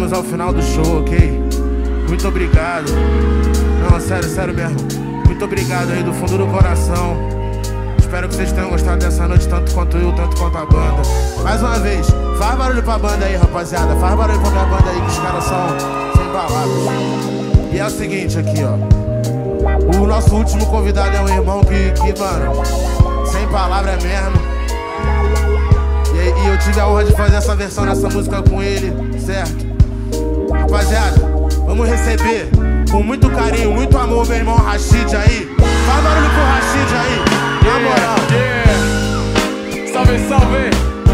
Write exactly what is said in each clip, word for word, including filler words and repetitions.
chegamos ao final do show, ok? Muito obrigado. Não, sério, sério mesmo. Muito obrigado aí do fundo do coração. Espero que vocês tenham gostado dessa noite tanto quanto eu, tanto quanto a banda. Mais uma vez, faz barulho pra banda aí, rapaziada. Faz barulho pra minha banda aí, que os caras são sem palavras. E é o seguinte aqui, ó. O nosso último convidado é um irmão que, que mano, sem palavras mesmo. E, e eu tive a honra de fazer essa versão dessa música com ele, certo? Rapaziada, vamos receber com muito carinho, muito amor meu irmão Rashid aí. Faz barulho pro Rashid aí, na moral. Yeah. Salve, salve.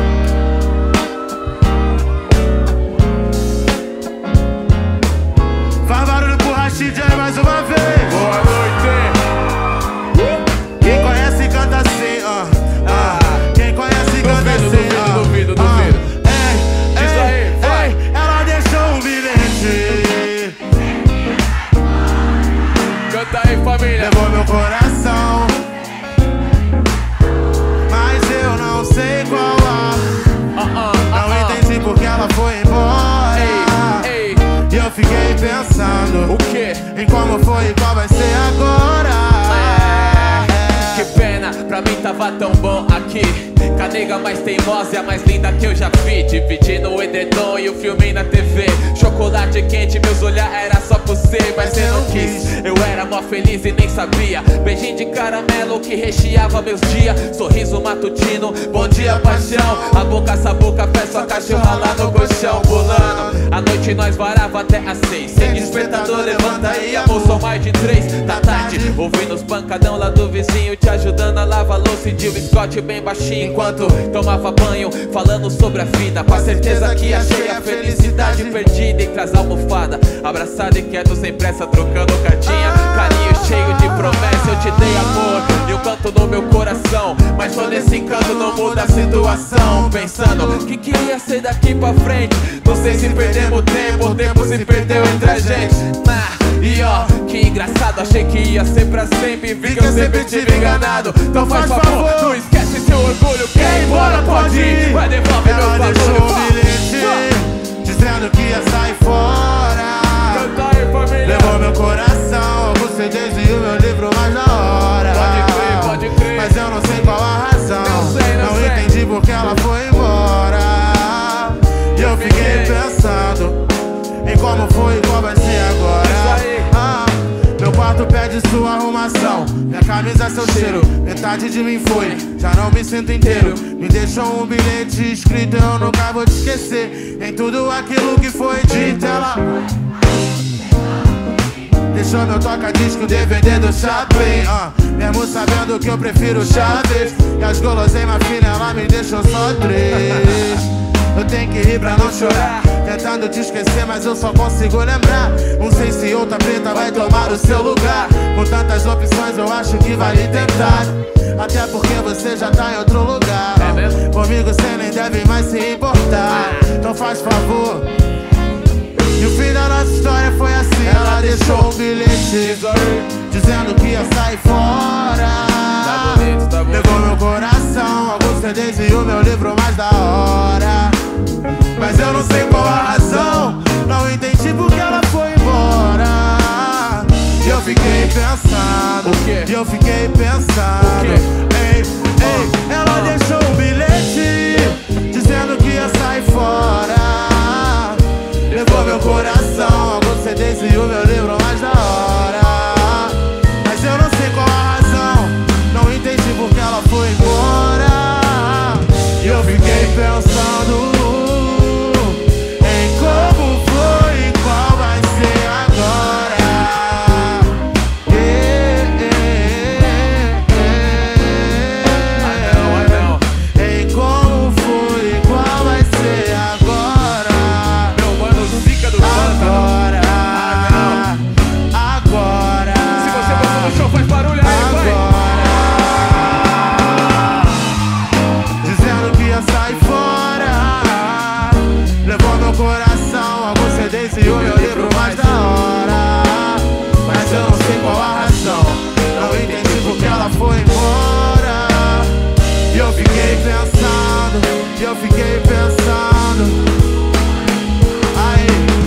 Faz barulho pro Rashid aí mais uma vez. Boa noite. Quem conhece canta assim, ó. Uh, uh. Quem conhece canta duvido, assim, duvido, ó. duvido, duvido. Uh. Ei, diz ei, aí, vai. Ei, ela deixou um bilhete. Canta aí, família. Levou meu coração, mas eu não sei qual a. uh -uh, uh Não -uh. entendi porque ela foi embora. Ei, ei. E eu fiquei pensando O quê? em como foi e qual vai ser agora. Que pena, pra mim tava tão bom aqui. Com a nega mais teimosa e a mais linda que eu já vi. Dividindo o edredom e o filme na T V. Chocolate quente, meus olhar era só por você, mas cê não quis. Eu era mó feliz e nem sabia. Beijinho de caramelo que recheava meus dias. Sorriso matutino, bom dia paixão. A boca, essa boca, fé, sua cachorra lá no colchão. Pulando, a noite nós varava até às seis. Sem despertador, levanta aí, amor, são mais de três da tarde. Ouvindo os pancadão lá do vizinho, te ajudando a lavar louça e de um Scott bem baixinho. Enquanto tomava banho, falando sobre a vida, com a certeza que achei a felicidade perdida entre as almofadas. Abraçado e quieto, sem pressa, trocando cartinha. Carinho cheio de promessa, eu te dei amor e um canto no meu coração. Mas só nesse encanto não muda a situação. Pensando, que que ia ser daqui pra frente? Não sei se perdemos tempo, o tempo se perdeu entre a gente. Ah, e ó, que engraçado, achei que ia ser pra sempre. Vi que eu sempre tive enganado. Então faz favor, não esquece seu orgulho. Quer ir embora, pode ir, vai devolver meu Ela deixou bagulho. um bilhete dizendo que ia sair fora. Canta aí, família. Levou meu coração, alguns C Ds e o meu livro mais da hora. Pode crer, pode crer. Mas eu não sei qual a razão. Não sei, não Não sei. entendi porque ela foi embora. E eu fiquei pensando em como foi e qual vai ser agora. Isso aí. Ah, meu quarto pede sua arrumação, minha camisa é seu cheiro, metade de mim foi, já não me sinto inteiro. Me deixou um bilhete escrito, eu nunca vou te esquecer. Em tudo aquilo que foi dito, ela deixou meu toca-disco, o D V D do Chaplin, uh, mesmo sabendo que eu prefiro Chaves. E as guloseimas finas, ela me deixou só três. Eu tenho que rir pra não chorar, tentando te esquecer, mas eu só consigo lembrar. Não sei se outra preta vai tomar o seu lugar. Com tantas opções eu acho que vale tentar, até porque você já tá em outro lugar. É mesmo? Comigo cê nem deve mais se importar. Então faz favor. E o fim da nossa história foi assim. Ela deixou um bilhete dizendo que ia sair fora. Tá bonito, tá bonito. Levou meu coração, alguns C Ds e o meu livro mais da hora. Mas eu não sei qual a razão, não entendi porque ela foi embora. E eu fiquei pensando, O quê? e eu fiquei pensando. O quê? Ei, ei, ela deixou um bilhete dizendo que ia sair fora. Levou meu coração, alguns C Ds e o meu livro mais da hora. Mas eu não sei qual a razão, não entendi porque ela foi embora. E eu fiquei pensando em como foi e qual vai ser agora. Yeah, yeah, yeah. Ah não, ah não. Em como foi e qual vai ser agora. Meu mano, zica do banda. Agora, Ah agora. não. Se você gostou do show, faz barulho aí, vai. Dizendo que ia sair fora. Levou meu coração, alguns C Ds e o meu livro mais da hora. Mas eu não sei qual a razão, não entendi porque ela foi embora. E eu fiquei pensando, e eu fiquei pensando. Aí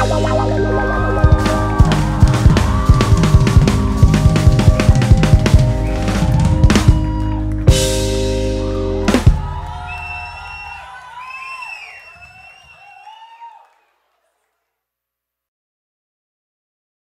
Música